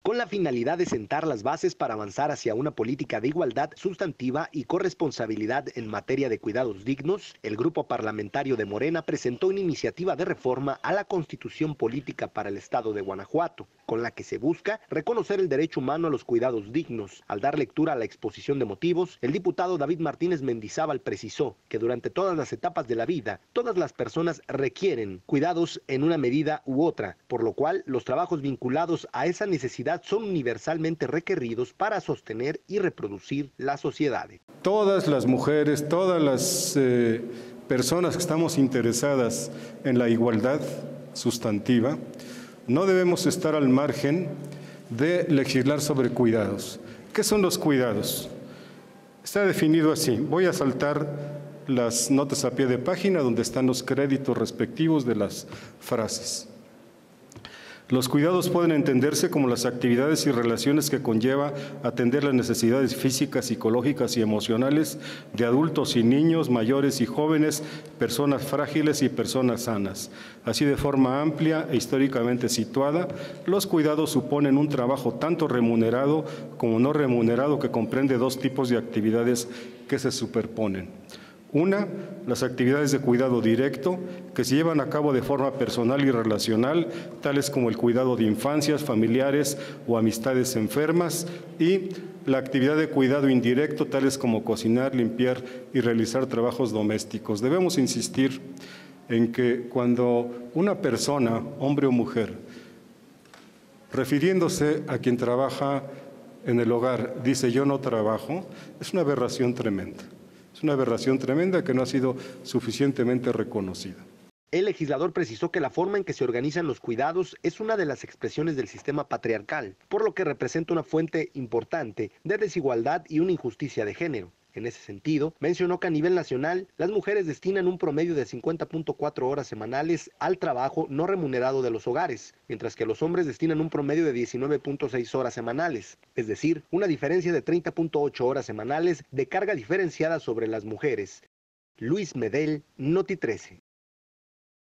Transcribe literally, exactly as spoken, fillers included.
Con la finalidad de sentar las bases para avanzar hacia una política de igualdad sustantiva y corresponsabilidad en materia de cuidados dignos, el grupo parlamentario de Morena presentó una iniciativa de reforma a la Constitución Política para el Estado de Guanajuato, con la que se busca reconocer el derecho humano a los cuidados dignos. Al dar lectura a la exposición de motivos, el diputado David Martínez Mendizábal precisó que durante todas las etapas de la vida, todas las personas requieren cuidados en una medida u otra, por lo cual los trabajos vinculados a esa necesidad son universalmente requeridos para sostener y reproducir la sociedad. Todas las mujeres, todas las eh, personas que estamos interesadas en la igualdad sustantiva, no debemos estar al margen de legislar sobre cuidados. ¿Qué son los cuidados? Está definido así. Voy a saltar las notas a pie de página donde están los créditos respectivos de las frases. Los cuidados pueden entenderse como las actividades y relaciones que conlleva atender las necesidades físicas, psicológicas y emocionales de adultos y niños, mayores y jóvenes, personas frágiles y personas sanas. Así, de forma amplia e históricamente situada, los cuidados suponen un trabajo tanto remunerado como no remunerado que comprende dos tipos de actividades que se superponen. Una, las actividades de cuidado directo que se llevan a cabo de forma personal y relacional, tales como el cuidado de infancias, familiares o amistades enfermas, y la actividad de cuidado indirecto, tales como cocinar, limpiar y realizar trabajos domésticos. Debemos insistir en que cuando una persona, hombre o mujer, refiriéndose a quien trabaja en el hogar, dice yo no trabajo, es una aberración tremenda. Es una aberración tremenda que no ha sido suficientemente reconocida. El legislador precisó que la forma en que se organizan los cuidados es una de las expresiones del sistema patriarcal, por lo que representa una fuente importante de desigualdad y una injusticia de género. En ese sentido, mencionó que a nivel nacional, las mujeres destinan un promedio de cincuenta punto cuatro horas semanales al trabajo no remunerado de los hogares, mientras que los hombres destinan un promedio de diecinueve punto seis horas semanales, es decir, una diferencia de treinta punto ocho horas semanales de carga diferenciada sobre las mujeres. Luis Medel, Noti trece.